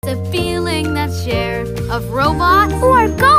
It's a feeling that's shared of robots who are gone.